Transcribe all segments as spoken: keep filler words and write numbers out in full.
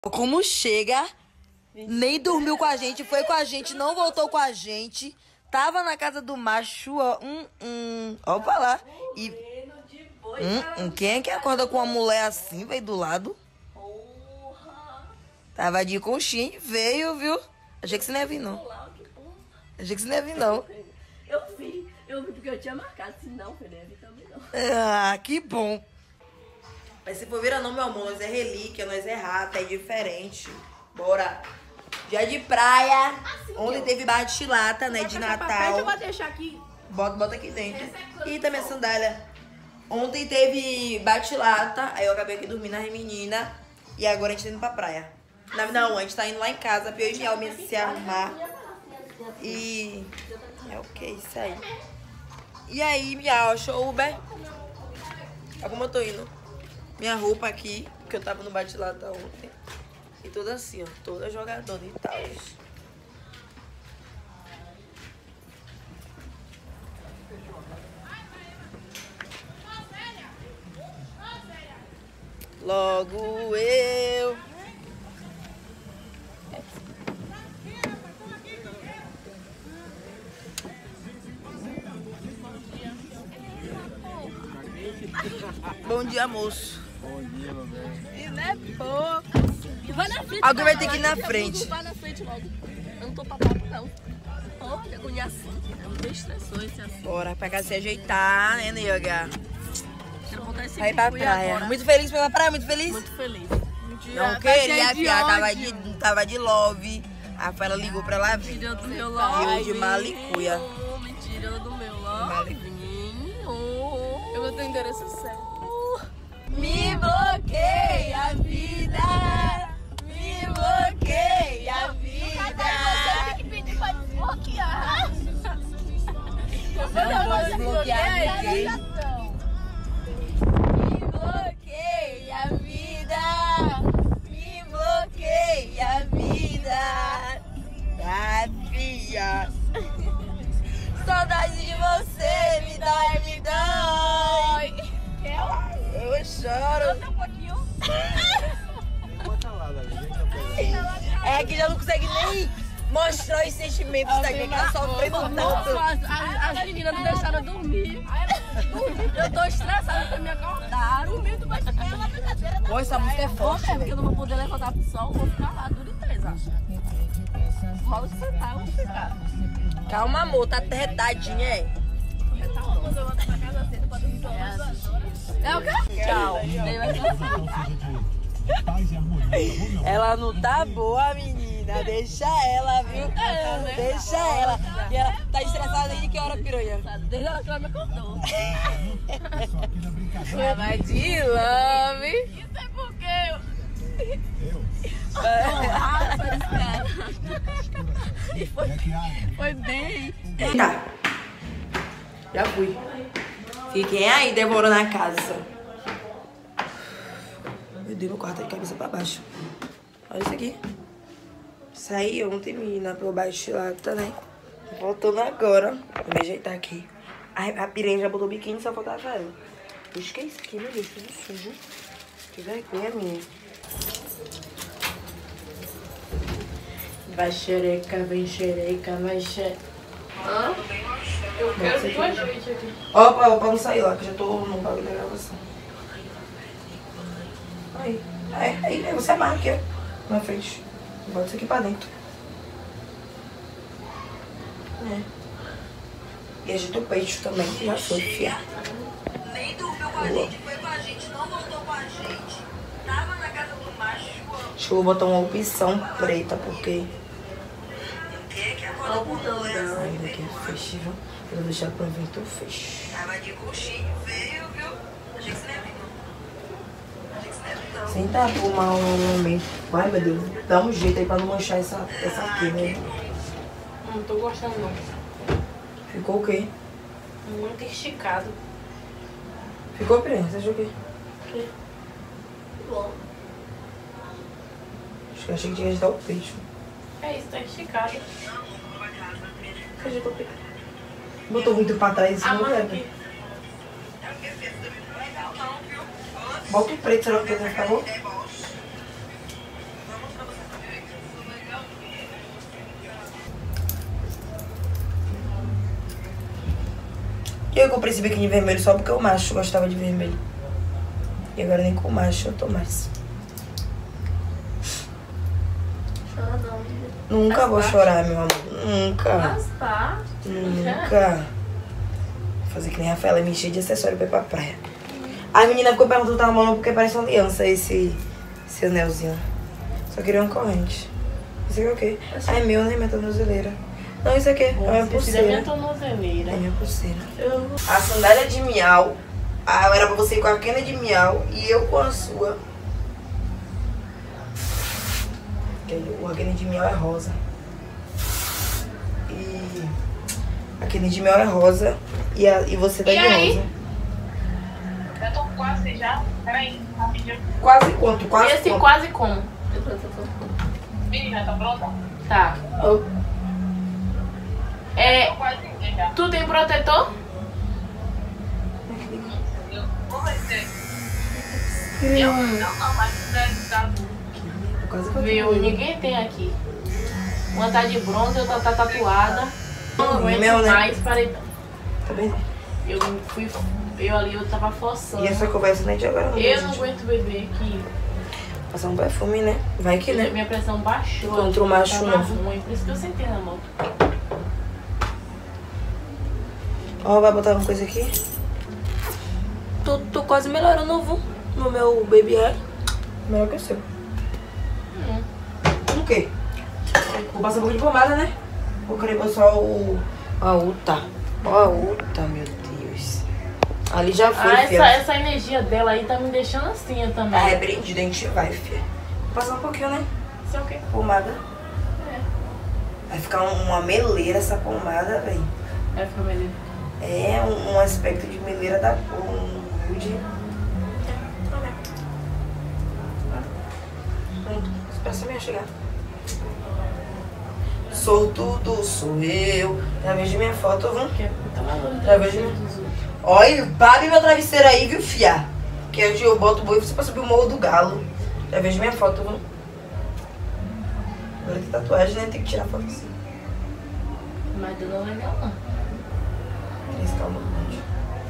Como chega, nem dormiu com a gente, foi com a gente, não voltou com a gente. Tava na casa do macho, ó, hum, hum, ó pra lá. E, hum, hum, quem é que acorda com uma mulher assim, veio do lado? Tava de conchinha e veio, viu? Achei que você não ia vir, não. Achei que você não ia vir, não. Eu vi, eu vi porque eu tinha marcado, se não, eu não ia vir também, não. Ah, que bom. Mas se for virar não, meu amor, nós é relíquia, nós é rata, é diferente. Bora. Dia de praia. Assim, ontem eu... teve bate-lata, né, de Natal. Eu vou deixar aqui. Bota, bota aqui dentro. E também a sandália. Ontem teve bate-lata, aí eu acabei aqui dormindo as meninas. E agora a gente tá indo pra praia. Não, não, a gente tá indo lá em casa pra eu e minha alma se arrumar. E... é o que isso aí. E aí, minha show Uber. Olha como eu tô indo. Minha roupa aqui, que eu tava no bate-lata ontem. E toda assim, ó. Toda jogadora e tal. Logo eu. Bom dia, moço. Bom dia, meu bem. E não é pouco. E vai na frente. Alguém vai ter que ir na frente. Vai na frente logo. Eu não tô pra papo, não. Olha, agonia assim. Eu não tenho estressou esse assim. Bora pra cá se ajeitar, né, nega? Quero voltar esse Aí pra praia. agora. Muito feliz pela praia, muito feliz? Muito feliz. Não queria, filha. Tava de, tava de love. A Rafaela ligou pra ela vir. Mentira do meu love. E eu de malicuia. Mentira do meu love. Eu vou ter o endereço certo. Me bloqueia a vida. Me bloqueia a vida. Você tem que pedir pra desbloquear. Você não pode bloquear aqui. Me bloqueia a vida. Me bloqueia a vida. Ah, filha. Saudade de você, me dói, me dói. Eu choro. Um pouquinho. Bota lá, Davi. Vem cá pegar. É que já não consegue nem mostrar os sentimentos daqui, que tá sofrendo tanto. As, as meninas não deixaram eu dormir. Eu tô estressada porque me acordaram. Dormindo, mas pela brincadeira. Pô, essa música é forte, É porque eu velho. não vou poder levantar pro sol, vou ficar lá, dura e presa. Rola de sentar, eu vou ficar. Calma, amor, tá retadinha, é? Tá bom, eu vou pra casa cedo pra dormir pelo menos duas horas. É o quê? Tchau. Ela não tá boa, menina. Deixa ela, viu? É, né? Deixa ela. E ela tá estressada desde que hora, piranha? Desde a hora que ela me acordou. Ela vai de love. Isso é porque eu... E foi, foi bem. Tá. Já fui. Fiquem aí devorando a casa. Meu Deus, meu quarto tá de cabeça pra baixo. Olha isso aqui. Saí ontem, menina, pelo baixo lá, tá, né? Voltando agora. Vou me ajeitar aqui. A, a piranha já botou o biquíni, só faltava ela. Puxa, que é isso aqui, meu Deus, tudo sujo. Que vergonha minha. Vai xereca, vem xereca, vai xereca. Hã? Eu quero duas vezes aqui. Opa, opa, não sair lá, que eu já tô no bagulho da gravação. Aí, aí, aí, aí você amarra aqui, ó, na frente. Bota isso aqui pra dentro. É. E agita o peito também, que já foi, fia. Nem dormiu com a gente, foi com a gente, não voltou com a gente. Tava na casa do macho. Acho que eu vou botar uma opção preta, porque... Olha o botão dela. Ainda aqui é festival. Eu vou deixar pra ver tu fecho. Tava de coxinho, veio, viu? Achei que você não ia vir, não. Achei que você não ia vir, não. Senta por mal mesmo. Ai, meu Deus, dá um jeito aí pra não manchar essa, essa aqui, né? Não tô gostando, não. Ficou o quê? Muito esticado. Ficou, Piranha? Você achou o quê? Bom. Acho que eu achei que tinha que agitar o peito. É isso, tá esticado. Agitou o peito. Botou muito pra trás, não Amarra é? aqui. Bota o preto, será que vai ficar bom? Eu comprei esse biquíni vermelho só porque o macho gostava de vermelho. E agora nem com o macho eu tô mais. Chora não, filha. Nunca Faz vou parte. chorar, meu amor. Nunca. Faz parte. Nunca. Vou fazer que nem a Rafaela, me encher de acessório pra ir pra praia. A menina ficou perguntando se tava maluco porque parece uma aliança esse, esse anelzinho. Só queria uma corrente. Isso aqui é o quê? Ah, é meu, né? Minha tornozeleira. Não, isso aqui é minha pulseira. minha tornozeleira. É minha pulseira. Eu... A sandália de miau. Ah, era pra você ir com a quena de miau e eu com a sua. O a quena de miau é rosa. E a quena de miau é rosa. E, a, e você tá E de aí? rosa. Eu tô quase já. Peraí, rapidinho. Quase quanto? Quase E esse quanto? quase como? Menina, tá pronta? Tá. Oh. É, Tô quase já. tu tem protetor? Vou ver. Eu não, não, mas tá. Quase que eu Viu? tô- Ninguém tem aqui. Uma tá de bronze, outra tá tatuada. Não aguento Meu, né? mais, parei. Tá bem? Eu fui. Eu ali, eu tava forçando. E essa conversa nem de agora não. Eu não gente. aguento beber aqui. Passar um perfume, né? Vai que, né? Minha pressão baixou. Contra o macho tava novo. ruim, por isso que eu sentei na moto. Ó, vai botar uma coisa aqui. Tô, tô quase melhorando o no meu baby hair. Melhor que o seu. Hum. O quê? Vou passar um pouco de pomada, né? Vou querer só o... A Uta. Ó a Uta, meu Deus. Ali já foi, Ah, filha. essa, essa energia dela aí tá me deixando assim eu também. Ah, é brindida, a gente vai, filha. Vou passar um pouquinho, né? Isso é o quê? Pomada. É. Vai ficar um- uma meleira essa pomada, velho. Vai ficar melhor. É um, um aspecto de meleira da porra, um nude. Pronto, espera só minha chegar. Sou tudo, sou eu. Já vejo minha foto, viu? Porque é puta valor. Já vejo. Olha, babe meu travesseiro aí, viu, fia? Que hoje eu boto o boi você pra subir o morro do galo. Já vejo minha foto, viu? Agora que tatuagem, né? Tem que tirar foto assim. Mas tu não é legal, não. Três, calma, gente.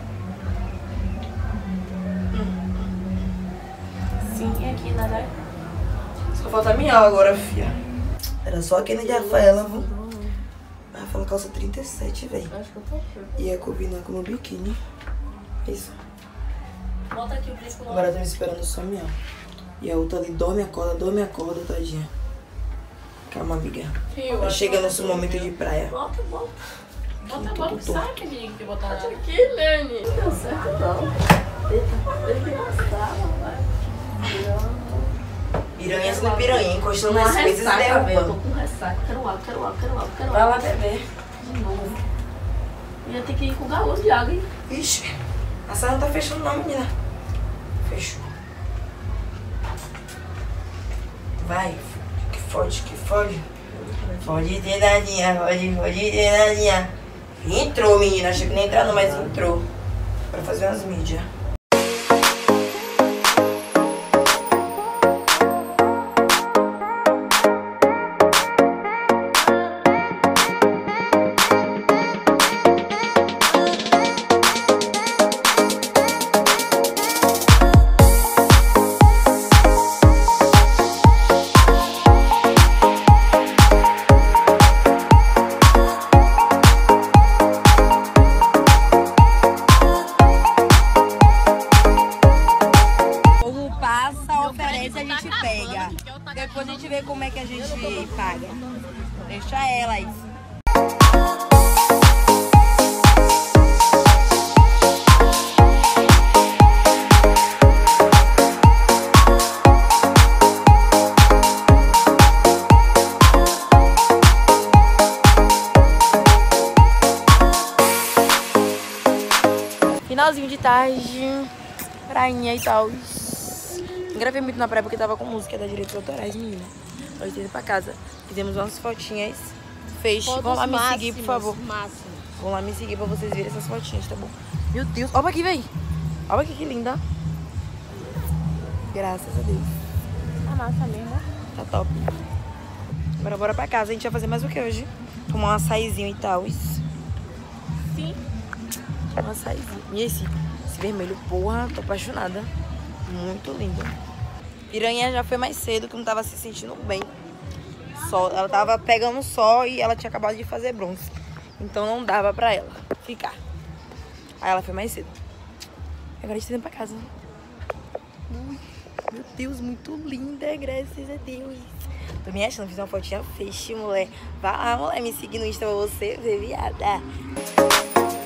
Sim, e aqui nada. Só falta a minha agora, fia. Era só aquele de Rafaela, viu? A Rafaela calça trinta e sete, velho. Acho que eu tô aqui. E ia combinar com o meu biquíni. Isso. Bota aqui o príncipe. Agora eu tô me esperando só a minha. E a outra ali, dorme, acorda, dorme, acorda, tadinha. Calma, amiga. Tá chegando esse momento de praia. Bota, bota. Bota, Tudo, bota. tudo. Sabe que tinha que botar nada aqui, Lene? Não deu certo, não. Tem que passar, vai. Piranha sendo piranha, encostando Uma nas coisas e ressaca, velho. Eu tô derrubando. com ressaca. Quero água, quero água, quero água, quero Vai água. lá beber. De novo. Ia ter que ir com galão de água, hein? Ixi, a sala não tá fechando não, menina. Fechou. Vai, que fode, que fode. Fode de dadinha, fode, fode de dadinha. Entrou, menina. Achei que nem entrar não, mas entrou. Pra fazer umas mídias. Depois a gente vê como é que a gente paga. Deixa ela isso. Finalzinho de tarde, prainha e tal. Gravei muito na praia porque tava com música da Direitos Autorais, menina. Nós indo pra casa. Fizemos umas fotinhas. Fez. Vão lá me seguir, por favor. Máximo. Vão lá me seguir pra vocês verem essas fotinhas, tá bom? Meu Deus. Olha aqui, véi. Olha aqui que linda. Graças a Deus. Tá massa mesmo. Tá top. Agora bora pra casa. A gente vai fazer mais o que hoje? Tomar um açaizinho e tal. Sim. Um açaizinho. E esse, esse vermelho, porra, tô apaixonada. Muito lindo. Piranha já foi mais cedo, que não tava se sentindo bem. Sol, ela tava pegando sol e ela tinha acabado de fazer bronze. Então não dava pra ela ficar. Aí ela foi mais cedo. Agora a gente tá indo pra casa. Ui, meu Deus, muito linda, graças a Deus. Tô me achando, fiz uma fotinha fecha, mulher. Vai lá, mulher, me seguir no Insta pra você ver, viada.